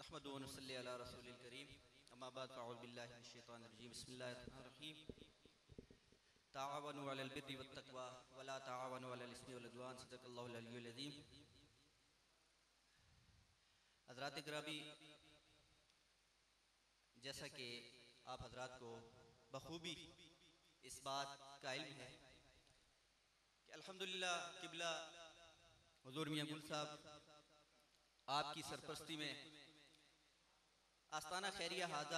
नहमदुहु व नसल्ली अला रसूलिल करीम अम्मा बाद फ़अऊज़ु बिल्लाहि मिनश शैतानिर रजीम बिस्मिल्लाहिर रहमानिर रहीम ताअवनु अलल बिर्रि वत तक़वा वला ताअवनु अलल इस्मि वल उद्वान सदक़ल्लाहुल अलियुल अज़ीम। हज़रात गिरामी, जैसा कि आप हज़रात को बखूबी इस बात का इल्म है कि अल्हम्दुलिल्लाह क़िबला हुज़ूर मियां गुल साहब आपकी सरपरस्ती में आस्ताना खैरिया हाजा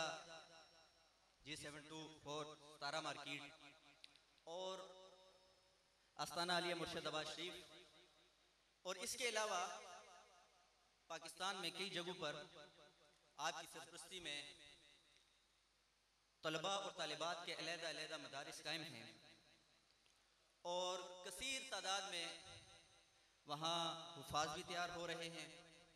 G724 तारा मार्केट और आस्ताना आलिया मुर्शिदाबाद शरीफ और इसके अलावा पाकिस्तान में कई जगहों पर आपकी सरपरस्ती में तलबा और तालिबात के अलग-अलग मदारिस कायम हैं और कसीर तादाद में वहाँ हुफ़ाज़ भी तैयार हो रहे हैं,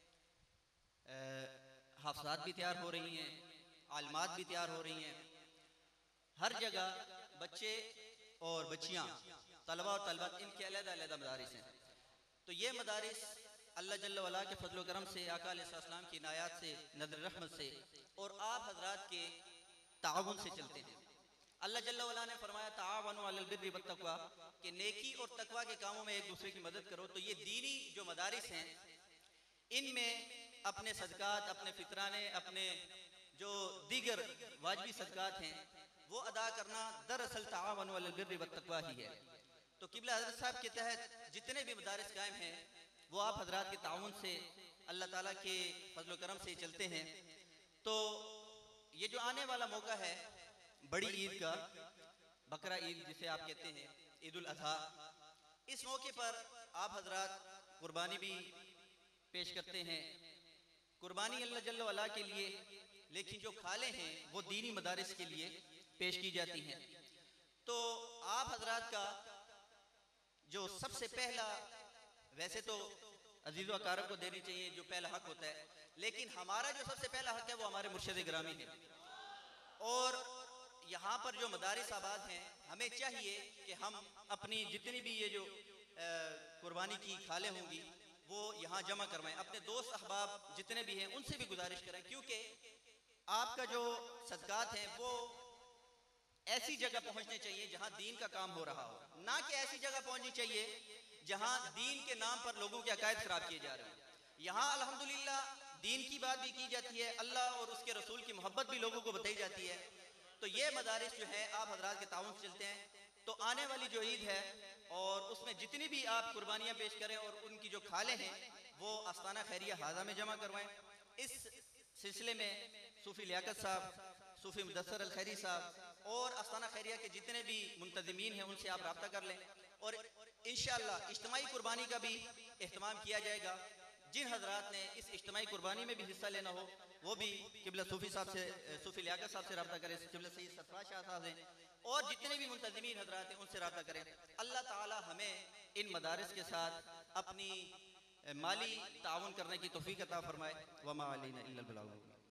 हाफ़िज़ात भी तैयार हो रही हैं, आलिमात भी तैयार हो रही हैं। हर जगह बच्चे और बच्चियाँ, तलबा और तलबात, इनके अलग-अलग मदारिस हैं। तो ये मदारिस अल्लाह जल्ल वअला के फज़ल व करम से, आका अलैहिस्सलाम की इनायत से, नज़र रहमत से और आप हज़रात के ताउन से चलते हैं। अल्लाह जल्ल वअला ने फरमाया ताअवनु अलल बिर्रि वत तक़वा, कि नेकी और तकवा के कामों में एक दूसरे की मदद करो। तो ये दीनी जो मदारिस हैं, इनमें अपने सदकात, अपने फितराने, अपने जो दीगर वाजिबी सदकात हैं वो अदा करना दरअसल ताअवनु अलल बिर्रि वत तक़वा ही है। तो क़िबला हज़रत साहब के तहत जितने भी मदारिस कायम हैं वो आप हज़रात के ताउन से, अल्लाह ताला के फज़ल व करम से चलते हैं। तो ये जो आने वाला मौका है बड़ी ईद का, बकरा ईद जिसे आप कहते हैं, ईद उल अज़हा, इस मौके पर आप हज़रात कुर्बानी भी पेश करते हैं। कुर्बानी अल्लाह जल्ल वअला के लिए, लेकिन जो खाले हैं वो दीनी मदारिस के लिए पेश की जाती हैं। तो आप हज़रात का जो सबसे पहला, वैसे तो अजीज़ व अकारब को देनी चाहिए जो पहला हक होता है, लेकिन हमारा जो सबसे पहला हक है वो हमारे मुर्शिद गिरामी है। और यहाँ पर जो मदारिस आबाद हैं, हमें चाहिए कि हम अपनी जितनी भी ये जो कुर्बानी की खालें होंगी वो यहाँ जमा करवाएं। अपने दोस्त अहबाब जितने भी हैं उनसे भी गुजारिश करें, क्योंकि आपका जो सदकात हैं वो ऐसी जगह पहुँचने चाहिए जहाँ दीन का काम हो रहा हो, ना कि ऐसी जगह पहुँचनी चाहिए जहाँ दीन के नाम पर लोगों के अकायद खराब किए जा रहे हैं। यहाँ अल्हम्दुलिल्लाह दीन की बात भी की जाती है, अल्लाह और उसके रसूल की मोहब्बत भी लोगों को बताई जाती है। तो ये मदारिस जो है आप हज़रात के ताउन से चलते हैं। तो आने वाली जो ईद है और उसमें जितनी भी आप कुर्बानियाँ पेश करें और उनकी जो खाले हैं वो आस्ताना खैरिया हाजा में जमा करवाएं। इस सिलसिले में सूफ़ी लियाकत साहब, सूफ़ी मुदस्सर अल खैरी साहब और आस्ताना खैरिया के जितने भी मुंतज़िमीन हैं उनसे आप रब्ता कर लें और इंशाअल्लाह इज्तिमाई कुर्बानी का भी एहतमाम किया जाएगा। जिन हज़रात ने इस इज्तिमाई कुर्बानी में भी हिस्सा लेना हो वो भी क़िबला सूफ़ी साहब से, सूफ़ी लियाकत साहब से रब्ता करें, क़िबला सैयद सरफराज शाह साहब हैं और जितने भी मुंतज़िमीन हज़रात हैं उनसे रब्ता करें। अल्लाह ताला हमें इन मदारिस के साथ अपनी माली ताउन करने की तौफ़ीक़ अता फ़रमाए। वमा अलैना इल्लल बलाग।